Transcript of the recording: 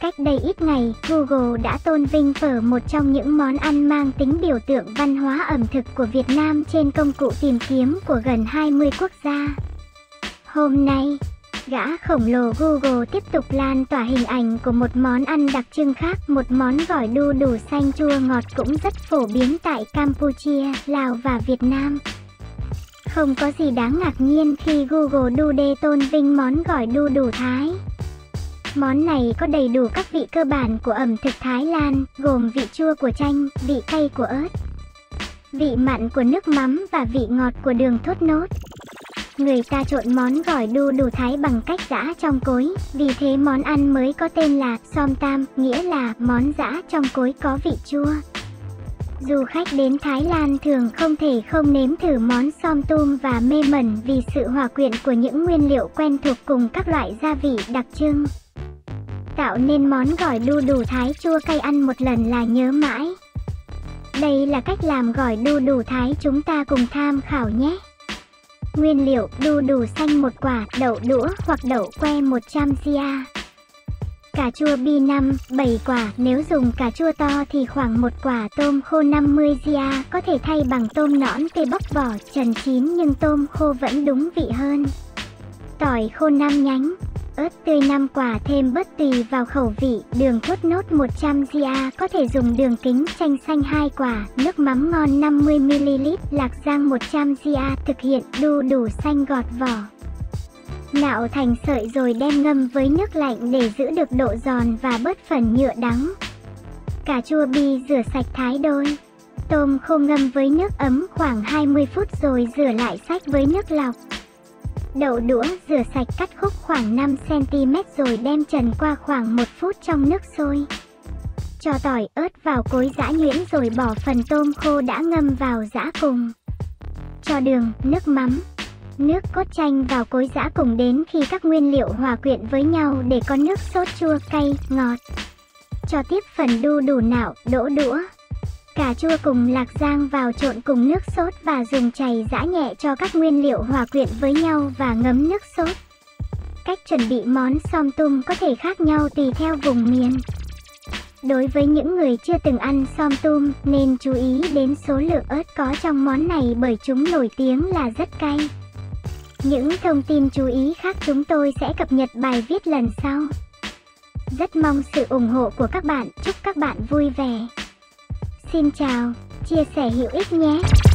Cách đây ít ngày, Google đã tôn vinh phở, một trong những món ăn mang tính biểu tượng văn hóa ẩm thực của Việt Nam, trên công cụ tìm kiếm của gần 20 quốc gia. Hôm nay, gã khổng lồ Google tiếp tục lan tỏa hình ảnh của một món ăn đặc trưng khác, một món gỏi đu đủ xanh chua ngọt cũng rất phổ biến tại Campuchia, Lào và Việt Nam. Không có gì đáng ngạc nhiên khi Google Today tôn vinh món gỏi đu đủ Thái. Món này có đầy đủ các vị cơ bản của ẩm thực Thái Lan, gồm vị chua của chanh, vị cay của ớt, vị mặn của nước mắm và vị ngọt của đường thốt nốt. Người ta trộn món gỏi đu đủ Thái bằng cách giã trong cối, vì thế món ăn mới có tên là Som Tam, nghĩa là món giã trong cối có vị chua. Du khách đến Thái Lan thường không thể không nếm thử món Som Tum và mê mẩn vì sự hòa quyện của những nguyên liệu quen thuộc cùng các loại gia vị đặc trưng, tạo nên món gỏi đu đủ Thái chua cay ăn một lần là nhớ mãi. Đây là cách làm gỏi đu đủ Thái, chúng ta cùng tham khảo nhé. Nguyên liệu: đu đủ xanh 1 quả, đậu đũa hoặc đậu que 100 g, cà chua bi 5-7 quả, nếu dùng cà chua to thì khoảng 1 quả, tôm khô 50 g, có thể thay bằng tôm nõn tê bóc vỏ, trần chín nhưng tôm khô vẫn đúng vị hơn. Tỏi khô 5 nhánh, ớt tươi 5 quả, thêm bớt tùy vào khẩu vị, đường thốt nốt 100 g, có thể dùng đường kính, chanh xanh 2 quả, nước mắm ngon 50 ml, lạc rang 100 g. Thực hiện: đu đủ xanh gọt vỏ, nạo thành sợi rồi đem ngâm với nước lạnh để giữ được độ giòn và bớt phần nhựa đắng. Cà chua bi rửa sạch thái đôi. Tôm khô ngâm với nước ấm khoảng 20 phút rồi rửa lại xách với nước lọc. Đậu đũa rửa sạch cắt khúc khoảng 5 cm rồi đem trần qua khoảng 1 phút trong nước sôi. Cho tỏi, ớt vào cối giã nhuyễn rồi bỏ phần tôm khô đã ngâm vào giã cùng. Cho đường, nước mắm, nước cốt chanh vào cối giã cùng đến khi các nguyên liệu hòa quyện với nhau để có nước sốt chua cay, ngọt. Cho tiếp phần đu đủ nạo, đỗ đũa, cà chua cùng lạc rang vào trộn cùng nước sốt và dùng chày giã nhẹ cho các nguyên liệu hòa quyện với nhau và ngấm nước sốt. Cách chuẩn bị món Som Tum có thể khác nhau tùy theo vùng miền. Đối với những người chưa từng ăn Som Tum, nên chú ý đến số lượng ớt có trong món này bởi chúng nổi tiếng là rất cay. Những thông tin chú ý khác chúng tôi sẽ cập nhật bài viết lần sau. Rất mong sự ủng hộ của các bạn, chúc các bạn vui vẻ. Xin chào, chia sẻ hữu ích nhé!